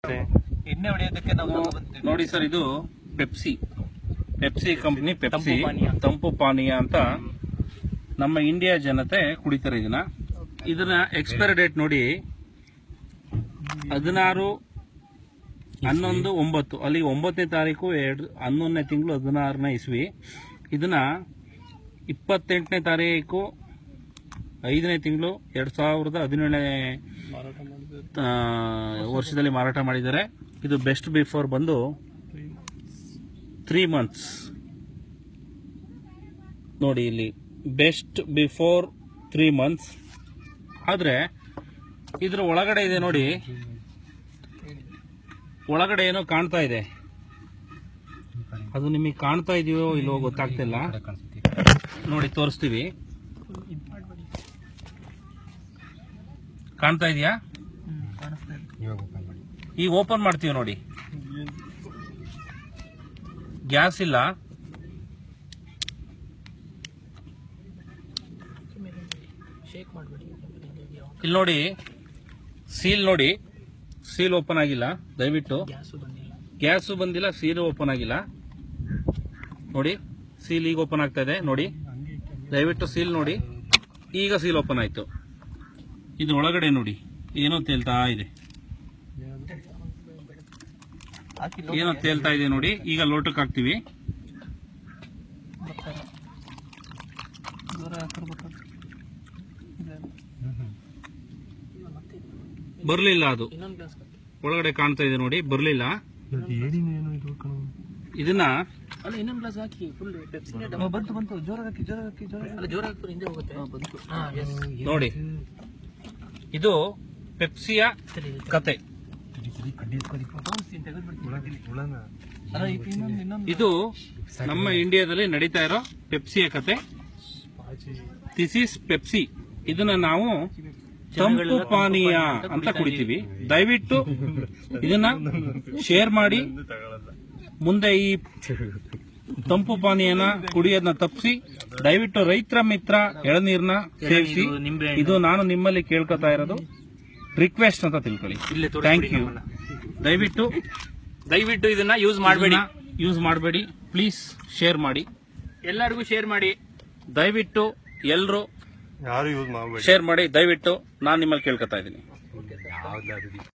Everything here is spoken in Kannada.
ಎಣ್ಣೆ ಹೊಡೆಯೋದಕ್ಕೆ ನಾವು ನೋಡಿ ಸರ್, ಇದು ಪೆಪ್ಸಿ ಕಂಪನಿ ಪೆಪ್ಸಿ ತಂಪು ಪಾನೀಯ ಅಂತ ನಮ್ಮ ಇಂಡಿಯಾ ಜನತೆ ಕುಡಿತಾರೆ ಇದನ್ನ ಎಕ್ಸ್ಪೈರಿ ಡೇಟ್ ನೋಡಿ 16/11/9 ಅಲ್ಲಿ 9ನೇ ತಾರೀಕು 11ನೇ ತಿಂಗಳು 16ನೇ ಇಸ್ವಿ. ಇದನ್ನ 28ನೇ ತಾರೀಕು 5ನೇ ತಿಂಗಳು 2017ನೇ ವರ್ಷದಲ್ಲಿ ಮಾರಾಟ ಮಾಡಿದ್ದಾರೆ. ಇದು ಬೆಸ್ಟ್ ಬಿಫೋರ್ ಬಂದು 3 months ನೋಡಿ, ಇಲ್ಲಿ ಬೆಸ್ಟ್ ಬಿಫೋರ್ 3 months. ಆದ್ರೆ ಇದ್ರ ಒಳಗಡೆ ಇದೆ ನೋಡಿ, ಒಳಗಡೆ ಏನೋ ಕಾಣ್ತಾ ಇದೆ, ಅದು ನಿಮಗೆ ಕಾಣ್ತಾ ಇದೆಯೋ ಇಲ್ಲೋ ಗೊತ್ತಾಗ್ತಿಲ್ಲ. ನೋಡಿ ತೋರಿಸ್ತೀವಿ, ಕಾಣ್ತಾ ಇದೆಯಾ? ಈಗ ಓಪನ್ ಮಾಡ್ತೀವಿ ನೋಡಿ, ಗ್ಯಾಸ್ ಇಲ್ಲ. ಇಲ್ಲಿ ನೋಡಿ, ಸೀಲ್ ಓಪನ್ ಆಗಿಲ್ಲ. ದಯವಿಟ್ಟು ಗ್ಯಾಸು ಬಂದಿಲ್ಲ, ಸೀಲ್ ಓಪನ್ ಆಗಿಲ್ಲ. ನೋಡಿ ಸೀಲ್ ಈಗ ಓಪನ್ ಆಗ್ತಾ ಇದೆ ನೋಡಿ, ದಯವಿಟ್ಟು ಸೀಲ್ ನೋಡಿ. ಈಗ ಸೀಲ್ ಓಪನ್ ಆಯ್ತು. ಇದು ಒಳಗಡೆ ನೋಡಿ ಏನೋ ತೇಲ್ತಾ ಇದೆ, ನೋಡಿ. ಈಗ ಲೋಟಕ್ಕೆ ಹಾಕ್ತಿವಿ. ಬರ್ಲಿಲ್ಲ, ಅದು ಒಳಗಡೆ ಕಾಣ್ತಾ ಇದೆ ನೋಡಿ, ಬರ್ಲಿಲ್ಲ. ಇದನ್ನ ನೋಡಿ, ಇದು ಪೆಪ್ಸಿಯ ಕತೆ. ಇದು ನಮ್ಮ ಇಂಡಿಯಾದಲ್ಲಿ ನಡೀತಾ ಇರೋ ಪೆಪ್ಸಿಯ ಕತೆ. This is Pepsi. ಇದನ್ನ ನಾವು ತಂಪು ಪಾನೀಯ ಅಂತ ಕುಡಿತೀವಿ. ದಯವಿಟ್ಟು ಇದನ್ನ ಶೇರ್ ಮಾಡಿ. ಮುಂದೆ ಈ ತಂಪು ಪಾನೀಯನ ಕುಡಿಯೋದನ್ನ ತಪ್ಪಿಸಿ ದಯವಿಟ್ಟು ರೈತರ ಮಿತ್ರ ಎಳನೀರ್ನ ಸೇವಿಸಿ. ಇದು ನಾನು ನಿಮ್ಮಲ್ಲಿ ಕೇಳ್ಕೊತಾ ಇರೋದು ರಿಕ್ವೆಸ್ಟ್ ಅಂತ ತಿಳ್ಕೊಳ್ಳಿ. Thank you. ದಯವಿಟ್ಟು ಇದನ್ನ ಯೂಸ್ ಮಾಡಬೇಡಿ. ಪ್ಲೀಸ್ ಶೇರ್ ಮಾಡಿ, ಎಲ್ಲರಿಗೂ ಶೇರ್ ಮಾಡಿ. ದಯವಿಟ್ಟು ಎಲ್ಲರೂ ಶೇರ್ ಮಾಡಿ. ದಯವಿಟ್ಟು ನಾನು ನಿಮ್ಮಲ್ಲಿ ಕೇಳ್ಕೊತಾ ಇದ್ದೀನಿ.